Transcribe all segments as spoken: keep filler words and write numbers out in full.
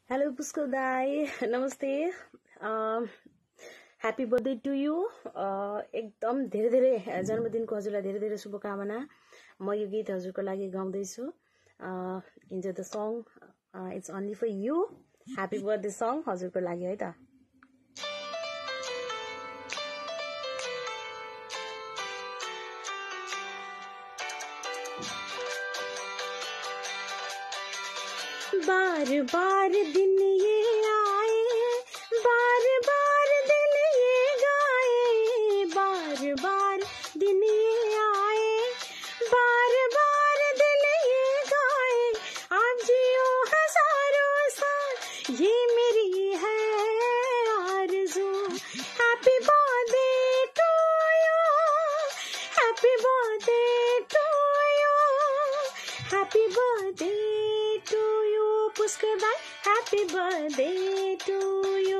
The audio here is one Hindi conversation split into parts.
हेलो पुष्कर दाई, नमस्ते। Happy birthday to you. एकदम धेरै धेरै जन्मदिनको हजुरलाई धेरै धेरै शुभकामना। म यो गीत हजुरको लागि गाउँदैछु। Enjoy the song, it's only for you. Happy birthday song हजुरको लागि है त। बार बार दिन ये आए, बार बार दिन ये गाए, बार बार दिन ये आए, बार बार दिन ये गाए। आप जियो हजारों साल, ये मेरी है आरज़ू। Happy birthday to you, happy birthday to you, happy birthday to you Pushkar dai, happy birthday to you.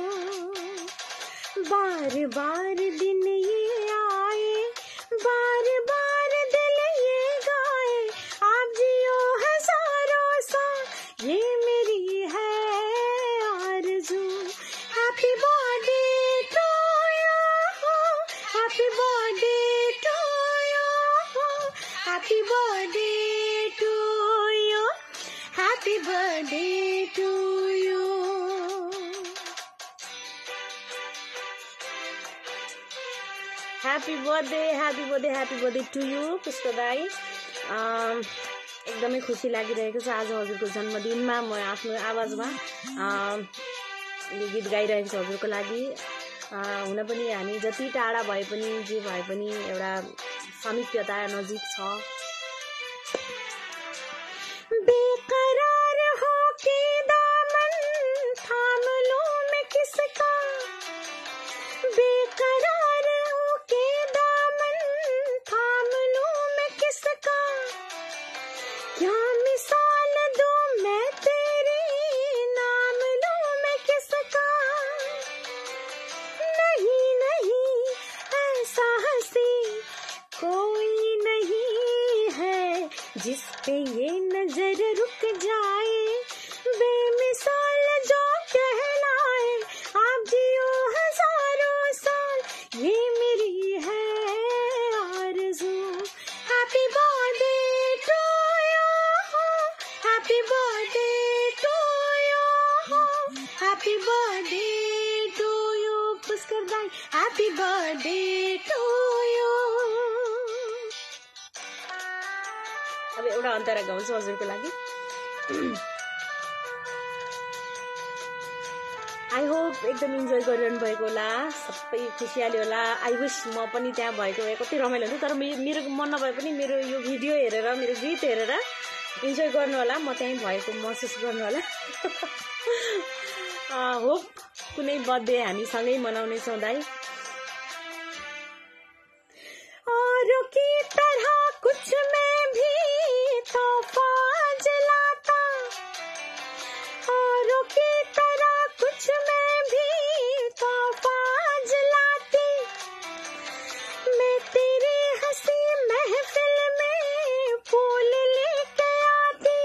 बार बार दिन ये आए, बार बार दिल ये गाए। आप जियो हजारों साल, ये मेरी है आरज़ू। Happy birthday to you, happy birthday to you, happy birthday to you, happy birthday to you. Happy birthday, happy birthday, happy birthday to you Pushkar dai. एकदमै खुसी लागिरहेको छ आज हजुरको जन्मदिनमा म आफ्नो आवाजमा यो गीत गाइरहेको छु हजुरको लागि। हुन पनि हामी जति टाढा भए पनि जे भए पनि एउटा समीप्यता नजिक छ। बेकरार हो के दामन थाम लूं मैं किसका, बेकरार हो के दामन थाम लूं मैं किसका। क्या मिसाल दूं मैं तेरी, नाम लूं मैं किसका। नहीं नहीं ऐसा हंसी कोई नहीं है, जिस पे ये नजर रुक जाए, बेमिसाल जो कहलाए। आप जियो हजारों साल, ये मेरी है आरज़ू। Happy birthday to you, happy birthday to you, happy birthday to you Pushkar dai, happy birthday to you. अब एउटा अन्तरा गाउँछु हजुरको लागि। आई होप एकदम इन्जोय गरिरहनु भएको होला, सबै खुसियाली होला। आई विश म पनि त्यहाँ भएको भए कति रमाइलो हुन्थ्यो। तर मेरो मन नभए पनि मेरो यो भिडियो हेरेर, मेरो गीत हेरेर इन्जोय गर्नु होला, म त्यहीँ भएको महसुस गर्नु होला। होप कुनै बर्थडे हामी सँगै मनाउनेछौँ दाई। औरों की तरह कुछ मैं भी तोहफा जलाता, औरों की तरह कुछ मैं भी तोहफा जलाती। मैं तेरी हंसी महफिल में फूल लेके आती।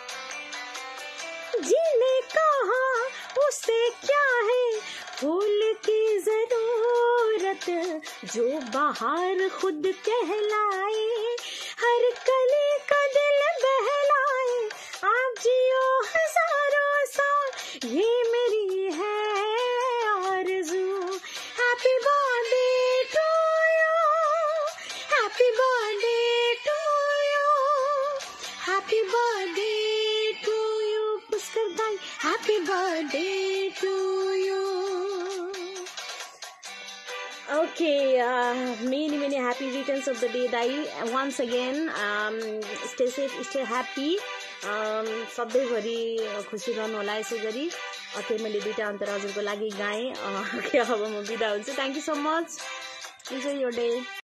जीने कहा उसे क्या है फूल की जरूरत, जो बाहर खुद कहलाए, हर कली का दिल बहलाए। आप जियो हजारों साल, ये मेरी है आरज़ू। Happy birthday to you, happy birthday to you, happy birthday to you Pushkar dai, happy birthday to you. Okay, uh, many many happy returns of the day Dai. Once again, um, stay safe, stay happy. Um, सधैँभरि खुसी रहनु होला यसै गरी। ओके, मैले दुईटा अन्तरा हजुरको लागि गाएँ। अब म बिदा हुन्छु। Thank you so much. Enjoy your day.